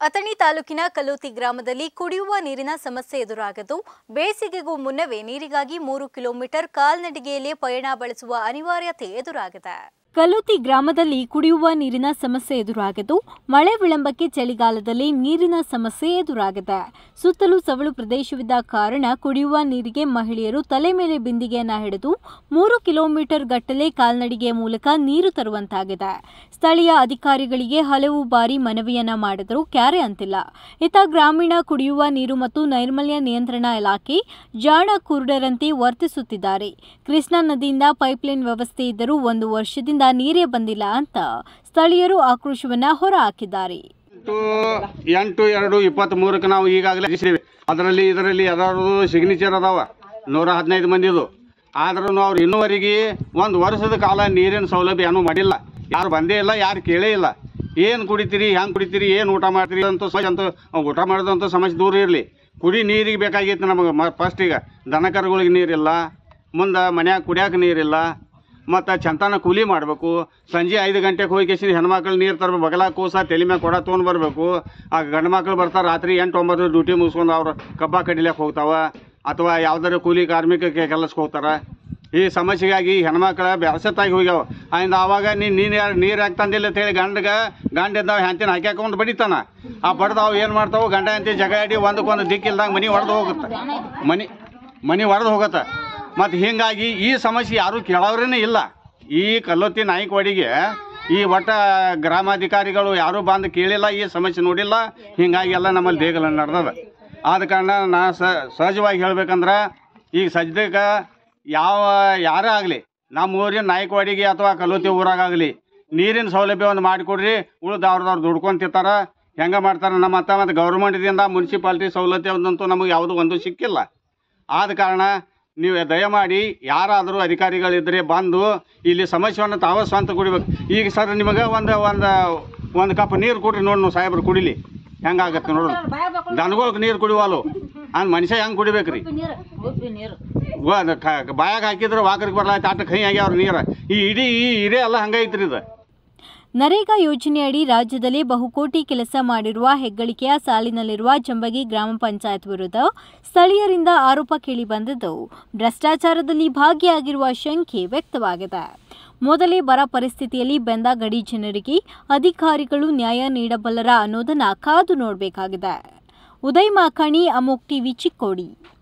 ಅಥಣಿ ತಾಲೂಕಿನ ಕಲ್ಲೋತಿ ಗ್ರಾಮದಲ್ಲಿ ಕುಡಿಯುವ ನೀರಿನ ಸಮಸ್ಯೆ ಎದುರಾಗಿದ್ದು ಬೇಸಿಗೆಗೂ ಮುನ್ನವೇ ನೀರಿಗಾಗಿ 3 ಕಿಲೋಮೀಟರ್ ಕಾಲ್ನಡಿಗೆಯಲ್ಲಿ ಪಯಣ ಬಳಸುವ ಅನಿವಾರ್ಯತೆ ಎದುರಾಗಿದೆ. ಕಲ್ಲೋತಿ ಗ್ರಾಮದಲ್ಲಿ ಕುಡಿಯುವ ನೀರಿನ ಸಮಸ್ಯೆ ಎದುರಾಗಿದ್ದು ಮಳೆ ವಿಳಂಬಕ್ಕೆ ಚಳಿಗಾಲದಲ್ಲಿ ನೀರಿನ ಸಮಸ್ಯೆ ಎದುರಾಗಿದೆ. ಸುತ್ತಲೂ ಸವಳು ಪ್ರದೇಶವಿದ್ದ ಕಾರಣ ಕುಡಿಯುವ ನೀರಿಗೆ ಮಹಿಳೆಯರು ತಲೆ ಮೇಲೆ ಬಿಂದಿಗೆಯನ್ನ ಹಿಡಿದು 3 ಕಿಲೋಮೀಟರ್ ಗಟ್ಟಲೆ ಕಾಲ್ನಡಿಗೆಯ ಮೂಲಕ ನೀರು ತರುವಂತಾಗಿದೆ. ಸ್ಥಳೀಯ ಅಧಿಕಾರಿಗಳಿಗೆ ಹಲವು ಬಾರಿ ಮನವಿಯನ್ನ ಮಾಡಿದರೂ ಕ್ಯಾರೆ ಅಂತಿಲ್ಲ. ಇತ್ತ ಗ್ರಾಮೀಣ ಕುಡಿಯುವ ನೀರು ಮತ್ತು ನೈರ್ಮಲ್ಯ ನಿಯಂತ್ರಣ ಇಲಾಖೆ ಜಾಣ ಕುರುಡರಂತೆ ವರ್ತಿಸುತ್ತಿದ್ದಾರೆ. ಕೃಷ್ಣಾ ನದಿಯಿಂದ ಪೈಪ್ಲೈನ್ ವ್ಯವಸ್ಥೆ ಇದ್ದರೂ 1 ವರ್ಷದಿಂದ ನೀರೇ ಬಂದಿಲ್ಲ ಅಂತ ಸ್ಥಳೀಯರು ಆಕ್ರೋಶವನ್ನ ಹೊರಹಾಕಿದ್ದಾರೆ. 8/2/23 ನಾವು ಈಗಾಗಲೇ ಅದರಲ್ಲಿ ಎಲ್ಲರೂ ಸಿಗ್ನೇಚರ್ ಅದಾವ 115 ಮಂದಿದು. ಆದ್ರೂ ಅವ್ರು ಇನ್ನೂವರೆಗೆ 1 ವರ್ಷದ ಕಾಲ ನೀರಿನ ಸೌಲಭ್ಯ ಏನೂ ಮಾಡಿಲ್ಲ. ಯಾರು ಬಂದೇ ಇಲ್ಲ, ಯಾರು ಕೇಳೇ ಇಲ್ಲ. ಏನು ಕುಡಿತೀರಿ, ಹೆಂಗೆ ಕುಡಿತೀರಿ, ಏನು ಊಟ ಮಾಡ್ತೀರಿ ಅಂತ ಊಟ ಮಾಡೋದಂತೂ ಸಮಸ್ಯೆ ದೂರ ಇರಲಿ. ಕುಡಿ ನೀರಿಗೆ ಬೇಕಾಗಿತ್ತು ನಮಗೆ. ಫಸ್ಟಿಗೆ ದನಕರುಗಳಿಗೆ ನೀರಿಲ್ಲ, ಮುಂದೆ ಮನ್ಯಾಗ ಕುಡಿಯೋಕೆ ನೀರಿಲ್ಲ, ಮತ್ತು ಚಂತನ ಕೂಲಿ ಮಾಡಬೇಕು. ಸಂಜೆ 5 ಗಂಟೆಗೆ ಹೋಗಿ ಹೆಣ್ಮಕ್ಳು ನೀರು ತರಬೇಕು. ಬಗಲ ಕೂಸ ತಲೆ ಮ್ಯಾಗ ಕೊಡ ತೊಗೊಂಡು ಬರಬೇಕು. ಆ ಗಂಡು ಮಕ್ಳು ಬರ್ತಾರೆ ರಾತ್ರಿ 8-9 ಡ್ಯೂಟಿ ಮುಗಿಸ್ಕೊಂಡು ಅವ್ರು ಕಬ್ಬ ಕಡಿಲಿಕ್ಕೆ ಹೋಗ್ತಾವೆ ಅಥವಾ ಯಾವ್ದಾರು ಕೂಲಿ ಕಾರ್ಮಿಕಕ್ಕೆ ಕೆಲಸಕ್ಕೆ ಹೋಗ್ತಾರೆ. ಈ ಸಮಸ್ಯೆಗಾಗಿ ಹೆಣ್ಮಕ್ಳು ಬ್ಯಾಸತ್ತಾಗಿ ಹೋಗ್ಯಾವ. ಆಯ್ತು ಆವಾಗ ನೀರು ಯಾಕೆ ತಂದಿಲ್ಲ ಅಂತೇಳಿ ಗಂಡ ಇದ್ದಾವೆ ಹ್ಯಾಂತಿನ ಹಾಕ್ಯಾಕೊಂಡು ಬಡಿತಾನ. ಆ ಬಡ್ದಾವು ಏನು ಮಾಡ್ತಾವೆ, ಗಂಡ ಹೆಂಡತಿ ಜಗಾಡಿ ಒಂದಕ್ಕೊಂದು ದಿಕ್ಕಿಲ್ದಂಗೆ ಮನೆ ಒಡೆದು ಹೋಗುತ್ತೆ. ಮನೆ ಒಡೆದು ಹೋಗುತ್ತೆ. ಮತ್ತು ಹೀಗಾಗಿ ಈ ಸಮಸ್ಯೆ ಯಾರೂ ಕೇಳೋರೇನೇ ಇಲ್ಲ. ಈ ಕಲ್ಲೋತಿ ನಾಯಕವಾಡಿಗೆ ಈ ಒಟ್ಟ ಗ್ರಾಮಾಧಿಕಾರಿಗಳು ಯಾರೂ ಬಂದು ಕೇಳಿಲ್ಲ, ಈ ಸಮಸ್ಯೆ ನೋಡಿಲ್ಲ. ಹೀಗಾಗಿ ಎಲ್ಲ ನಮ್ಮಲ್ಲಿ ದೇಗಲ ನಡೆದದ. ಆದ ಕಾರಣ ನಾ ಸಹಜವಾಗಿ ಹೇಳ್ಬೇಕಂದ್ರೆ ಈಗ ಸದ್ಯಕ್ಕೆ ಯಾರೇ ಆಗಲಿ ನಮ್ಮ ಊರಿನ ನಾಯಕವಾಡಿಗೆ ಅಥವಾ ಕಲ್ಲೋತಿ ಊರಾಗಲಿ ನೀರಿನ ಸೌಲಭ್ಯ ಒಂದು ಮಾಡಿಕೊಡ್ರಿ. ಉಳಿದು ಅವ್ರದವ್ರು ದುಡ್ಕೊಂತಿರ್ತಾರೆ, ಹೆಂಗೆ ಮಾಡ್ತಾರೆ. ನಮ್ಮ ಮತ್ತು ಗೌರ್ಮೆಂಟ್ದಿಂದ ಮುನ್ಸಿಪಾಲ್ಟಿ ಸೌಲಭ್ಯ ಒಂದಂತೂ ನಮಗೆ ಯಾವುದೂ ಒಂದು ಸಿಕ್ಕಿಲ್ಲ. ಆದ ಕಾರಣ ನೀವು ದಯಮಾಡಿ ಯಾರಾದರೂ ಅಧಿಕಾರಿಗಳಿದ್ದರೆ ಬಂದು ಇಲ್ಲಿ ಸಮಸ್ಯೆಯನ್ನು ತಾವೇ ಸ್ವಂತ ಕುಡಿಬೇಕು. ಈಗ ಸರ್ ನಿಮಗೆ ಒಂದು ಕಪ್ ನೀರು ಕೊಡ್ರಿ ನೋಡಿ ಸಾಹೇಬ್ರು ಕುಡಿಲಿ, ಹೆಂಗಾಗತ್ತೆ ನೋಡ್ರಿ. ದನಗಳಿಗೆ ನೀರು ಕುಡಿವಲ್ಲ ಮನುಷ್ಯ ಹೆಂಗೆ ಕುಡಿಬೇಕ್ರಿ? ಬಾಯಾಗ ಹಾಕಿದ್ರೆ ವಾಕರಿಗೆ ಬರ್ಲಾಯ್ತು ಆಟ ಕೈ ಆಗ್ಯಾವ್ರ ನೀರು. ಈ ಇಡೀ ಎಲ್ಲ ಹಂಗೈತ್ರಿ ಇದು. ನರೇಗಾ ಯೋಜನೆಯಡಿ ರಾಜ್ಯದಲ್ಲಿ ಬಹುಕೋಟಿ ಕೆಲಸ ಮಾಡಿರುವ ಹೆಗ್ಗಳಿಕೆಯ ಸಾಲಿನಲ್ಲಿರುವ ಜಂಬಗಿ ಗ್ರಾಮ ಪಂಚಾಯತ್ ವಿರುದ್ಧ ಸ್ಥಳೀಯರಿಂದ ಆರೋಪ ಕೇಳಿಬಂದಿದ್ದು ಭ್ರಷ್ಟಾಚಾರದಲ್ಲಿ ಭಾಗಿಯಾಗಿರುವ ಶಂಕೆ ವ್ಯಕ್ತವಾಗಿದೆ. ಮೊದಲೇ ಬರ ಪರಿಸ್ಥಿತಿಯಲ್ಲಿ ಬೆಂದ ಗಡಿ ಜನರಿಗೆ ಅಧಿಕಾರಿಗಳು ನ್ಯಾಯ ನೀಡಬಲ್ಲರ ಅನ್ನೋದನ್ನ ಕಾದು ನೋಡಬೇಕಾಗಿದೆ. ಉದಯ್ ಮಾಕಾಣಿ, ಅಮೋಕ್ ಟಿವಿ, ಚಿಕ್ಕೋಡಿ.